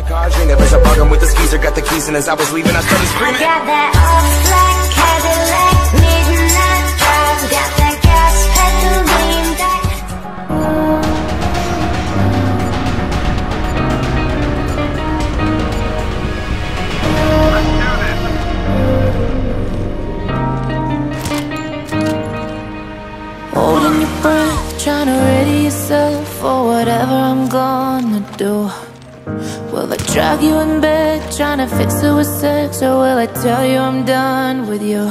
car, dream there was a bugger with the skeezer, got the keys, and as I was leaving I started screaming. I got that all-black Cadillac, midnight drive, got that gas pedal lean back. Holding your breath, trying to ready yourself for whatever I'm gonna do. Will I drag you in bed, trying to fix it with sex, or will I tell you I'm done with you?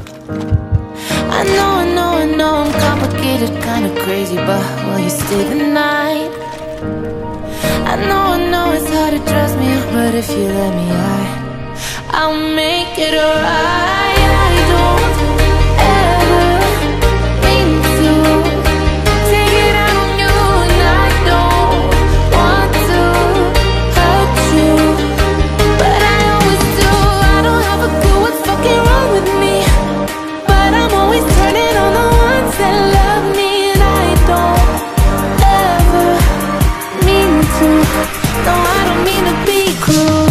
I know I'm complicated, kinda crazy, but will you stay the night? I know it's hard to trust me, but if you let me, I'll make it alright. I don't ever mean to take it out on you, and I don't want to hurt you, but I always do. I don't have a clue what's fucking wrong with me, but I'm always turning on the ones that love me, and I don't ever mean to. No, I don't mean to be cruel.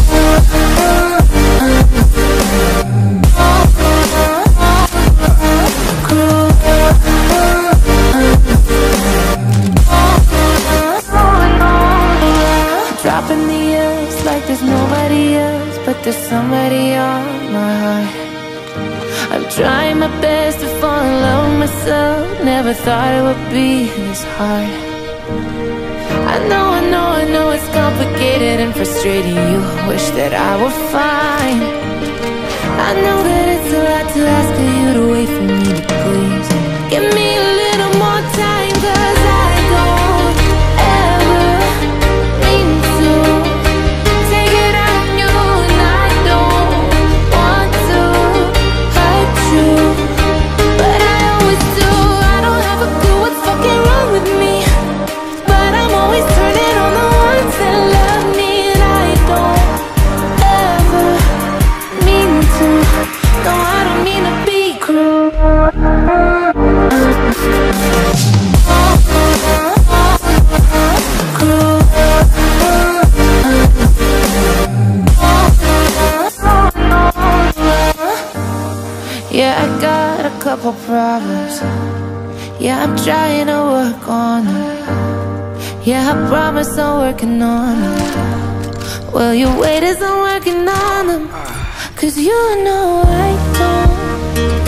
Dropping the years like there's nobody else, but there's somebody on my heart. I'm trying my best to fall in love with myself, never thought it would be this hard. I know it's complicated and frustrating. You wish that I were fine. I know that it's a lot to ask of you to wait for me to please. Give me a little more time, 'cause I don't ever mean to take it out on you, and I don't want to hurt you, but I always do. I don't have a clue what's fucking wrong with me, but I'm always turning on the ones that love me, and I don't ever mean to. No, I don't mean to be cruel. Yeah, I got a couple problems. Yeah, I'm trying to work on them. Yeah, I promise I'm working on them. Well, your weight isn't working on them, 'cause you know I don't